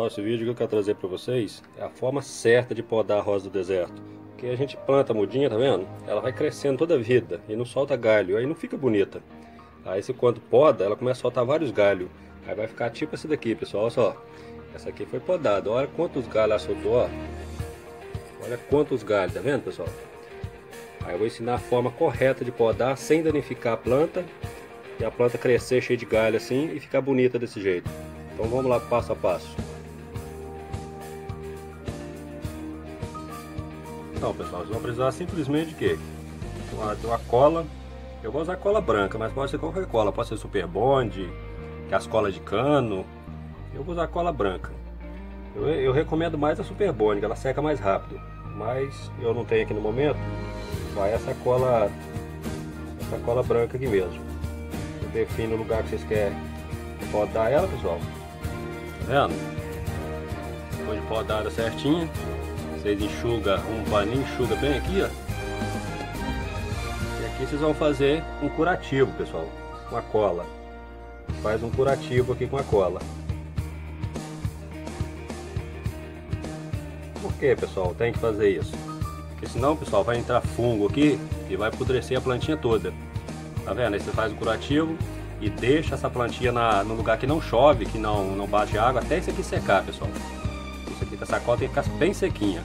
pessoal, esse vídeo que eu quero trazer para vocês é a forma certa de podar a rosa do deserto. Porque a gente planta a mudinha, tá vendo? Ela vai crescendo toda a vida e não solta galho, aí não fica bonita. Aí se quando poda, ela começa a soltar vários galhos. Aí vai ficar tipo esse daqui, pessoal, olha só. Essa aqui foi podada, olha quantos galhos ela soltou, ó. Olha quantos galhos, tá vendo, pessoal? Aí eu vou ensinar a forma correta de podar sem danificar a planta. E a planta crescer cheia de galho assim e ficar bonita desse jeito. Então vamos lá passo a passo. Então pessoal, vocês vão precisar simplesmente de quê? De uma cola. Eu vou usar cola branca, mas pode ser qualquer cola. Pode ser Super Bond, que é as colas de cano. Eu vou usar cola branca. Eu recomendo mais a Super Bond, que ela seca mais rápido. Mas eu não tenho aqui no momento. Vai essa cola branca aqui mesmo. Você define o lugar que vocês querem podar ela, pessoal. Tá vendo? Depois de podada certinho, vocês enxugam um paninho, enxuga bem aqui, ó. E aqui vocês vão fazer um curativo, pessoal, com a cola. Faz um curativo aqui com a cola. Por que, pessoal, tem que fazer isso? Porque senão, pessoal, vai entrar fungo aqui e vai apodrecer a plantinha toda. Tá vendo? Aí você faz o curativo e deixa essa plantinha no lugar que não chove, que não bate água, até isso aqui secar, pessoal. Isso aqui, essa cola tem que ficar bem sequinha.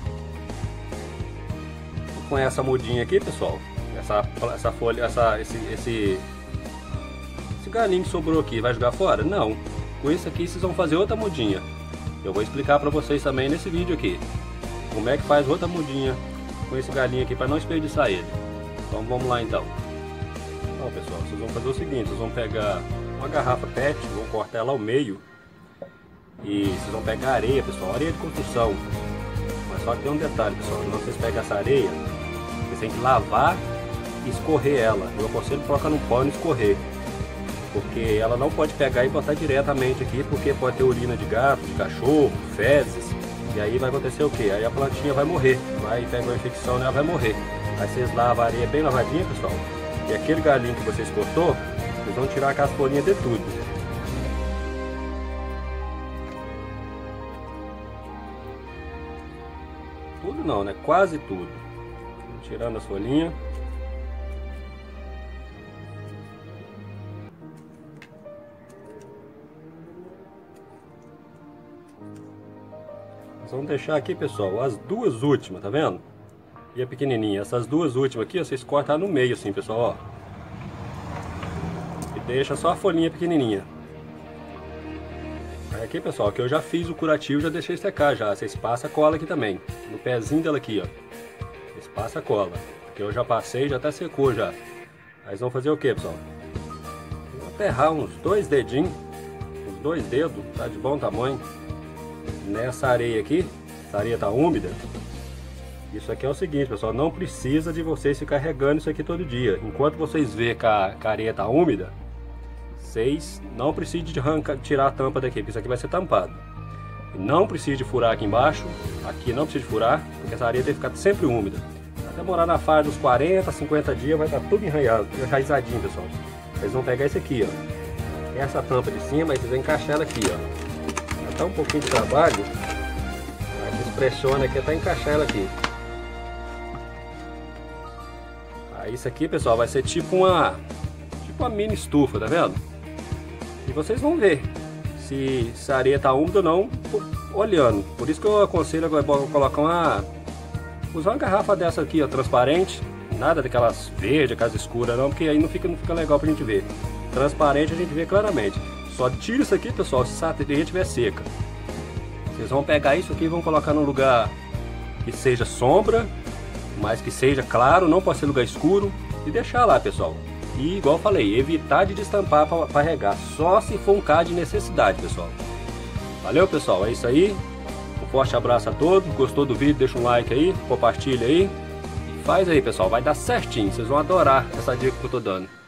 E com essa mudinha aqui, pessoal, essa folha, esse galinho que sobrou aqui, vai jogar fora? Não. Com isso aqui vocês vão fazer outra mudinha. Eu vou explicar pra vocês também nesse vídeo aqui como é que faz outra mudinha com esse galinho aqui para não desperdiçar ele. Então vamos lá então. Bom pessoal, vocês vão fazer o seguinte, vocês vão pegar uma garrafa PET, vão cortar ela ao meio e vocês vão pegar areia, pessoal, areia de construção. Mas só que tem um detalhe, pessoal, quando vocês pegam essa areia, vocês têm que lavar e escorrer ela. Eu aconselho colocar num pano e escorrer, porque ela não pode pegar e botar diretamente aqui, porque pode ter urina de gato, de cachorro, fezes, e aí vai acontecer o que? Aí a plantinha vai morrer, vai pegar uma infecção e ela vai morrer. Aí vocês lavam a areia bem lavadinha, pessoal. E aquele galinho que vocês cortou, vocês vão tirar com as folhinhas de tudo. Tudo não, né? Quase tudo. Tirando as folhinhas. Nós vamos deixar aqui, pessoal, as duas últimas, tá vendo? E a pequenininha, essas duas últimas aqui, ó, vocês cortam no meio assim, pessoal, ó. E deixa só a folhinha pequenininha. Aí aqui, pessoal, aqui eu já fiz o curativo, já deixei secar já. Vocês passam a cola aqui também, no pezinho dela aqui, ó. Vocês passam a cola. Aqui eu já passei, já até secou já. Aí vão fazer o que, pessoal? Vou aterrar uns 2 dedinhos, uns 2 dedos, tá de bom tamanho. Nessa areia aqui, essa areia tá úmida. Isso aqui é o seguinte, pessoal, não precisa de vocês ficar regando isso aqui todo dia. Enquanto vocês vê que a areia tá úmida, vocês não precisam de tirar a tampa daqui, porque isso aqui vai ser tampado. Não precisa de furar aqui embaixo, aqui não precisa de furar, porque essa areia tem que ficar sempre úmida. Vai demorar na fase dos 40, 50 dias, vai estar tudo enraizadinho, pessoal. Vocês vão pegar esse aqui, ó. Essa tampa de cima, aí vocês vão encaixar ela aqui, ó. Vai dar um pouquinho de trabalho, aí vocês pressionam aqui até encaixar ela aqui. Aí isso aqui, pessoal, vai ser tipo uma mini estufa, tá vendo? E vocês vão ver se a areia tá úmida ou não, olhando. Por isso que eu aconselho agora colocar usar uma garrafa dessa aqui, ó, transparente. Nada daquelas verdes, aquelas escuras não, porque aí não fica legal pra gente ver. Transparente a gente vê claramente. Só tira isso aqui, pessoal, se a areia estiver seca. Vocês vão pegar isso aqui e vão colocar num lugar que seja sombra, mas que seja claro, não pode ser lugar escuro, e deixar lá, pessoal. E igual eu falei, evitar de destampar para regar, só se for um caso de necessidade, pessoal. Valeu, pessoal, é isso aí. Um forte abraço a todos. Gostou do vídeo, deixa um like aí, compartilha aí. E faz aí, pessoal, vai dar certinho, vocês vão adorar essa dica que eu tô dando.